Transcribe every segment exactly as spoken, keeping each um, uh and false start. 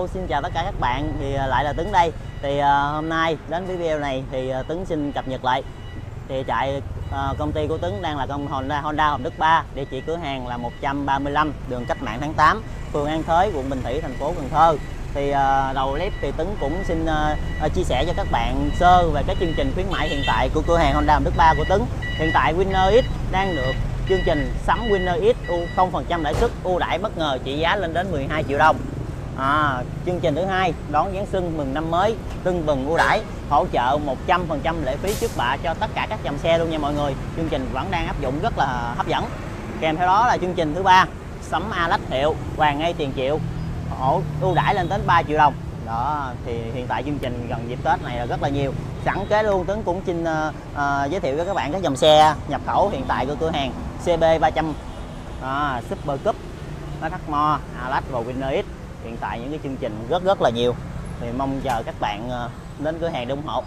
Hello, xin chào tất cả các bạn. Thì lại là Tuấn đây. Thì uh, hôm nay đến với video này thì uh, Tuấn xin cập nhật lại. Thì chạy uh, công ty của Tuấn đang là công Honda Honda Hồng Đức ba, địa chỉ cửa hàng là một trăm ba mươi lăm đường Cách Mạng tháng tám, phường An Thới, quận Bình Thủy, thành phố Cần Thơ. Thì uh, đầu clip thì Tuấn cũng xin uh, chia sẻ cho các bạn sơ về cái chương trình khuyến mãi hiện tại của cửa hàng Honda Hồng Đức ba của Tuấn. Hiện tại Winner X đang được chương trình sắm Winner X không phần trăm lãi suất ưu đãi bất ngờ trị giá lên đến mười hai triệu đồng. À, chương trình thứ hai đón Giáng sinh mừng năm mới tưng bừng ưu đãi hỗ trợ một trăm phần trăm lệ phí trước bạ cho tất cả các dòng xe luôn nha mọi người. Chương trình vẫn đang áp dụng rất là hấp dẫn. Kèm theo đó là chương trình thứ ba sắm A-Lách hiệu hoàn ngay tiền triệu hỗ ưu đãi lên đến ba triệu đồng. Đó thì hiện tại chương trình gần dịp Tết này là rất là nhiều. Sẵn kế luôn Tuấn cũng xin uh, uh, giới thiệu với các bạn các dòng xe nhập khẩu hiện tại của cửa hàng: xê bê ba trăm, à, Super Cup, ét hát Mo, A-Lách và Winner X. Hiện tại những cái chương trình rất rất là nhiều, thì mong chờ các bạn đến cửa hàng để ủng hộ.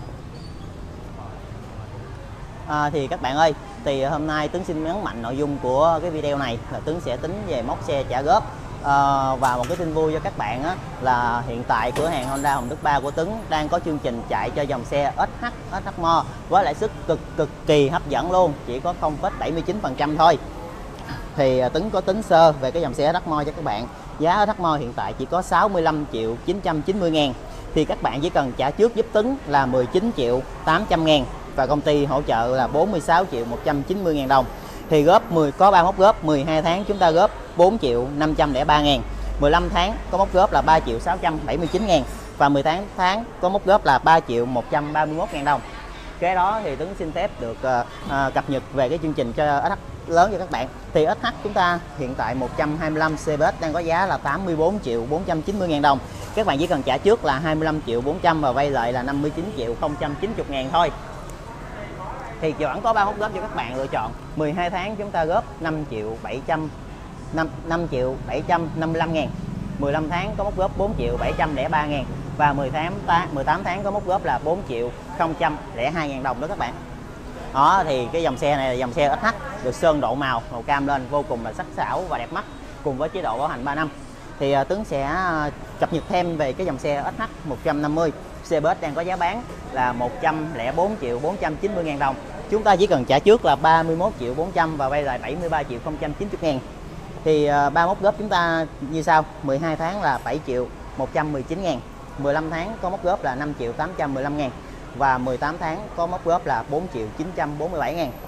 À, thì các bạn ơi, thì hôm nay Tuấn xin nhấn mạnh nội dung của cái video này là Tuấn sẽ tính về mốc xe trả góp. À, và một cái tin vui cho các bạn á, là hiện tại cửa hàng Honda Hồng Đức ba của Tuấn đang có chương trình chạy cho dòng xe ét hát, ét hát Mo với lãi suất cực cực kỳ hấp dẫn luôn, chỉ có không phẩy bảy mươi chín phần trăm thôi. Thì Tuấn có tính sơ về cái dòng xe ét hát Mo cho các bạn. Giá ét hát Mo hiện tại chỉ có sáu mươi lăm triệu chín trăm chín mươi ngàn. Thì các bạn chỉ cần trả trước giúp Tuấn là mười chín triệu tám trăm ngàn và công ty hỗ trợ là bốn mươi sáu triệu một trăm chín mươi ngàn đồng. Thì góp mười có ba mốc góp, mười hai tháng chúng ta góp bốn triệu năm trăm lẻ ba ngàn, mười lăm tháng có mốc góp là ba triệu sáu trăm bảy mươi chín ngàn và mười tháng tháng có mốc góp là ba triệu một trăm ba mươi mốt ngàn đồng. Cái đó thì Tuấn xin phép được uh, uh, cập nhật về cái chương trình cho ét hát lớn cho các bạn. Thì ét hát chúng ta hiện tại một trăm hai mươi lăm xê bê ét đang có giá là tám mươi bốn triệu bốn trăm chín mươi ngàn đồng. Các bạn chỉ cần trả trước là hai mươi lăm triệu bốn trăm và vay lại là năm mươi chín triệu không trăm chín mươi ngàn thôi. Thì vẫn có ba mốc góp cho các bạn lựa chọn. mười hai tháng chúng ta góp năm triệu bảy trăm, năm triệu bảy trăm năm mươi lăm ngàn. mười lăm tháng có mốc góp bốn triệu bảy trăm lẻ ba ngàn và mười tháng mười tám tháng có mốc góp là bốn triệu không trăm lẻ hai ngàn đồng đó các bạn. Đó thì cái dòng xe này là dòng xe ét hát được sơn độ màu màu cam lên vô cùng là sắc sảo và đẹp mắt, cùng với chế độ bảo hành ba năm. Thì uh, Tuấn sẽ uh, cập nhật thêm về cái dòng xe ét hát một trăm năm mươi xê bê ét đang có giá bán là một trăm lẻ bốn triệu bốn trăm chín mươi ngàn đồng. Chúng ta chỉ cần trả trước là ba mươi mốt triệu bốn trăm và vay lại bảy mươi ba triệu không trăm chín mươi ngàn. Thì uh, ba mốc góp chúng ta như sau: mười hai tháng là bảy triệu một trăm mười chín ngàn, mười lăm tháng có mốc góp là năm triệu tám trăm mười lăm ngàn và mười tám tháng có mốc góp là bốn triệu chín trăm bốn mươi bảy ngàn.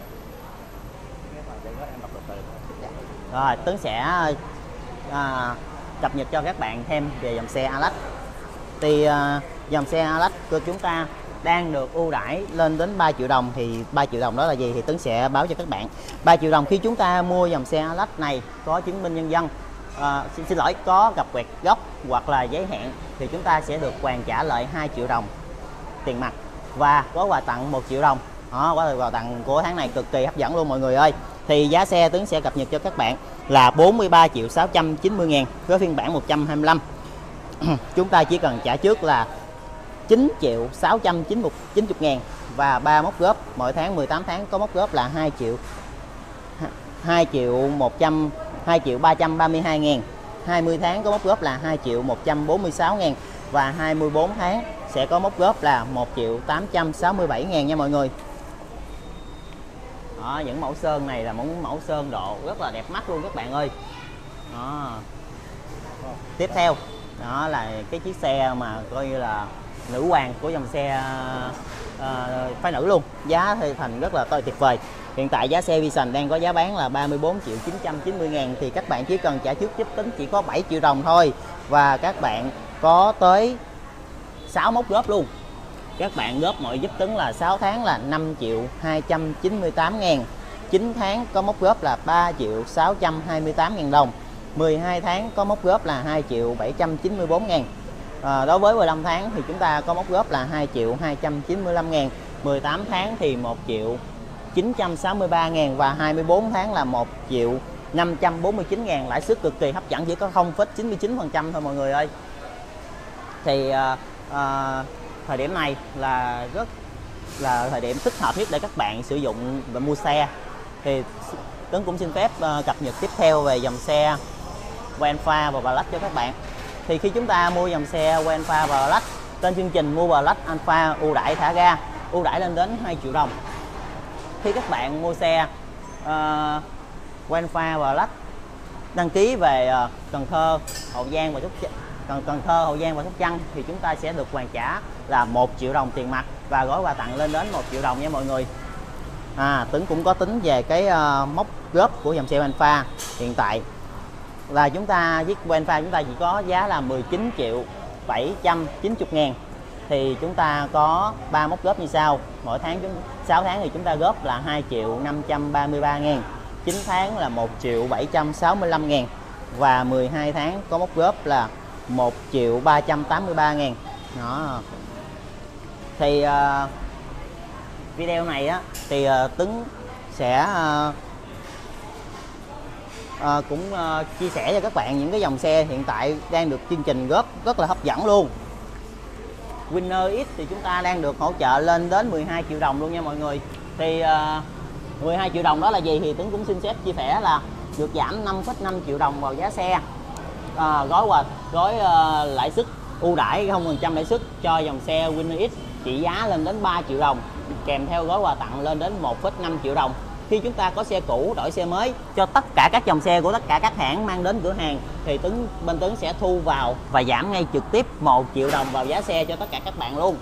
Rồi Tuấn sẽ à, cập nhật cho các bạn thêm về dòng xe A-Lách. Thì à, dòng xe A-Lách của chúng ta đang được ưu đãi lên đến ba triệu đồng. Thì ba triệu đồng đó là gì thì Tuấn sẽ báo cho các bạn. Ba triệu đồng khi chúng ta mua dòng xe A-Lách này có chứng minh nhân dân, à, xin, xin lỗi có gặp quẹt gốc hoặc là giấy hẹn, thì chúng ta sẽ được hoàn trả lại hai triệu đồng tiền mặt và có quà tặng một triệu đồng. Đó, quà tặng của tháng này cực kỳ hấp dẫn luôn mọi người ơi. Thì giá xe Tuấn sẽ cập nhật cho các bạn là bốn mươi ba triệu sáu trăm chín mươi ngàn với phiên bản một trăm hai mươi lăm. Chúng ta chỉ cần trả trước là chín triệu sáu trăm chín mươi ngàn và ba mốc góp mỗi tháng, mười tám tháng có mốc góp là hai triệu hai triệu một trăm hai triệu ba trăm ba mươi hai ngàn, hai mươi tháng có mốc góp là hai triệu một trăm bốn mươi sáu ngàn và hai mươi bốn tháng sẽ có mốc góp là một triệu tám trăm sáu mươi bảy ngàn nha mọi người. Đó, những mẫu sơn này là những mẫu sơn độ rất là đẹp mắt luôn các bạn ơi. Đó. Tiếp theo đó là cái chiếc xe mà coi như là nữ hoàng của dòng xe uh, phái nữ luôn. Giá thì thành rất là tuyệt vời. Hiện tại giá xe Vision đang có giá bán là ba mươi bốn triệu chín trăm chín mươi ngàn. Thì các bạn chỉ cần trả trước giúp Tính chỉ có bảy triệu đồng thôi. Và các bạn có tới sáu mốc góp luôn. Các bạn góp mỗi giúp Tuấn là sáu tháng là năm triệu hai trăm chín mươi tám ngàn, chín tháng có mốc góp là ba triệu sáu trăm hai mươi tám ngàn đồng, mười hai tháng có mốc góp là hai triệu bảy trăm chín mươi bốn ngàn. À, đối với mười lăm tháng thì chúng ta có mốc góp là hai triệu hai trăm chín mươi lăm ngàn, mười tám tháng thì một triệu chín trăm sáu mươi ba ngàn và hai mươi bốn tháng là một triệu năm trăm bốn mươi chín ngàn. Lãi suất cực kỳ hấp dẫn, chỉ có không phẩy chín mươi chín phần trăm thôi mọi người ơi. Thì à, à, thời điểm này là rất là thời điểm thích hợp nhất để các bạn sử dụng và mua xe. Thì Tuấn cũng xin phép uh, cập nhật tiếp theo về dòng xe Venfa và Black cho các bạn. thì khi chúng ta mua dòng xe Wenfa Black trên chương trình mua Black Alpha ưu đãi thả ga, ưu đãi lên đến hai triệu đồng. Khi các bạn mua xe uh, Wenfa Black đăng ký về uh, Cần Thơ, Hậu Giang và Sóc Cần Cần Thơ, Hậu Giang và Sóc Trăng thì chúng ta sẽ được hoàn trả là một triệu đồng tiền mặt và gói quà tặng lên đến một triệu đồng nha mọi người. À, Tuấn cũng có tính về cái uh, mốc góp của dòng xe Wenfa hiện tại là chúng ta với Wenfa chúng ta chỉ có giá là mười chín triệu bảy trăm chín mươi ngàn. Thì chúng ta có ba mốc góp như sau. Mỗi tháng chúng sáu tháng thì chúng ta góp là hai triệu năm trăm ba mươi ba ngàn, chín tháng là một triệu bảy trăm sáu mươi lăm ngàn và mười hai tháng có mốc góp là một triệu ba trăm tám mươi ba ngàn. Đó. Thì uh, video này á thì uh, Tuấn sẽ uh, uh, cũng uh, chia sẻ cho các bạn những cái dòng xe hiện tại đang được chương trình góp rất là hấp dẫn luôn. Winner X thì chúng ta đang được hỗ trợ lên đến mười hai triệu đồng luôn nha mọi người. Thì uh, mười hai triệu đồng đó là gì thì Tuấn cũng xin phép chia sẻ là được giảm năm phẩy năm triệu đồng vào giá xe. À, gói quà gói uh, lãi suất ưu đãi không phần trăm lãi suất cho dòng xe Winner X trị giá lên đến ba triệu đồng, kèm theo gói quà tặng lên đến một phẩy năm triệu đồng. Khi chúng ta có xe cũ đổi xe mới cho tất cả các dòng xe của tất cả các hãng mang đến cửa hàng thì Tuấn bên Tuấn sẽ thu vào và giảm ngay trực tiếp một triệu đồng vào giá xe cho tất cả các bạn luôn.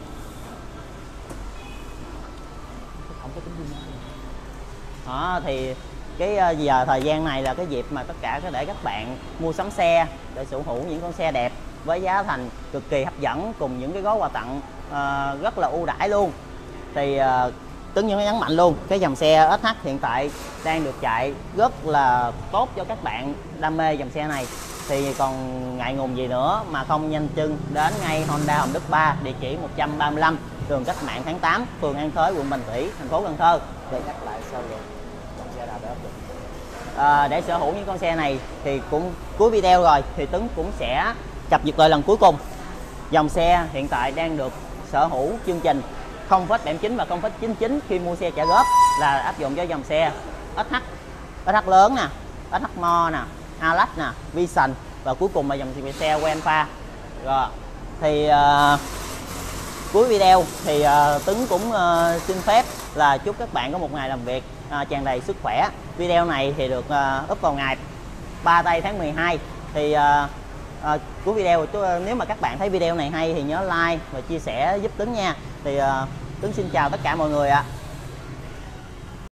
Đó, thì cái giờ thời gian này là cái dịp mà tất cả để các bạn mua sắm xe để sở hữu những con xe đẹp với giá thành cực kỳ hấp dẫn cùng những cái gói quà tặng uh, rất là ưu đãi luôn. Thì uh, Tuấn nhấn nhấn mạnh luôn cái dòng xe ét hát hiện tại đang được chạy rất là tốt cho các bạn đam mê dòng xe này. Thì còn ngại ngùng gì nữa mà không nhanh chân đến ngay Honda Hồng Đức ba, địa chỉ một trăm ba mươi lăm đường Cách Mạng tháng tám, phường An Thới, quận Bình Thủy, thành phố Cần Thơ. Để nhắc lại sao rồi dòng xe nào để áp dụng. À, để sở hữu những con xe này thì cũng cuối video rồi thì Tuấn cũng sẽ cập nhật lại lần cuối cùng. Dòng xe hiện tại đang được sở hữu chương trình không phẩy bảy chín và không phẩy chín chín khi mua xe trả góp là áp dụng cho dòng xe ét hát, ét hát lớn nè, ét hát Mo nè, Alax nè, Vision và cuối cùng là dòng xe Wenfa. Rồi thì uh, cuối video thì uh, Tuấn cũng uh, xin phép là chúc các bạn có một ngày làm việc uh, tràn đầy sức khỏe. Video này thì được uh, up vào ngày ba tây tháng mười hai. Thì uh, uh, cuối video nếu mà các bạn thấy video này hay thì nhớ like và chia sẻ giúp Tuấn nha. Thì uh, Tuấn xin chào tất cả mọi người ạ. À.